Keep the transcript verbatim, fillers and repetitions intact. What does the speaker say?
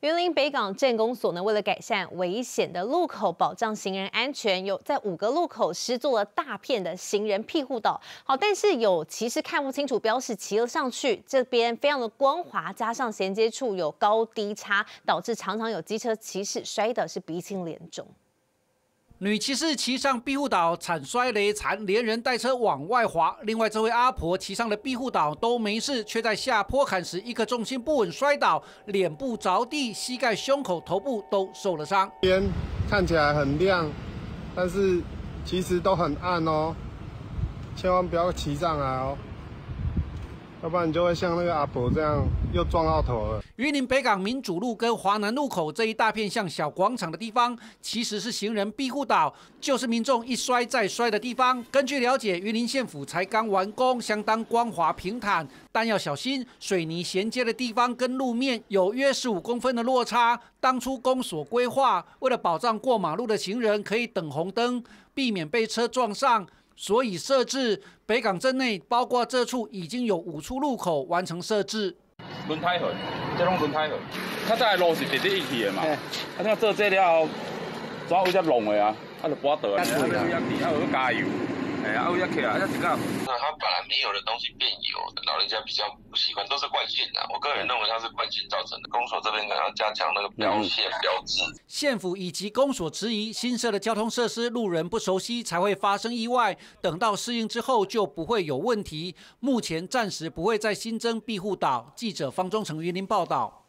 云林北港镇公所呢，为了改善危险的路口，保障行人安全，有在五个路口施作了大片的行人庇护岛。好，但是有骑士看不清楚标示，骑了上去，这边非常的光滑，加上衔接处有高低差，导致常常有机车骑士摔的是鼻青脸肿。 女骑士骑上庇护岛，惨摔雷残，连人带车往外滑。另外，这位阿婆骑上了庇护岛都没事，却在下坡坎时一个重心不稳摔倒，脸部着地，膝盖、胸口、头部都受了伤。 天看起来很亮，但是其实都很暗哦，千万不要骑上来哦。 要不然你就会像那个阿婆这样又撞到头了。 云林北港民主路跟华南路口这一大片像小广场的地方，其实是行人庇护岛，就是民众一摔再摔的地方。根据了解，云林县府才刚完工，相当光滑平坦，但要小心水泥衔接的地方跟路面有约十五公分的落差。当初公所规划，为了保障过马路的行人可以等红灯，避免被车撞上。 所以设置北港镇内，包括这处已经有五处路口完成设置。 轮胎痕，这种轮胎痕，它在路是直直去的嘛。啊，你做这了，怎有只弄的啊？啊，就拔倒啊，啊，有压力，啊，有加油。 哎呀，我要起来，那这个， 那它本来没有的东西变有，老人家比较不习惯，都是惯性的。我个人认为它是惯性造成的。公所这边可能要加强那个标线标志。 县府以及公所质疑，新设的交通设施路人不熟悉才会发生意外，等到适应之后就不会有问题。目前暂时不会再新增庇护岛。记者方忠成云林报道。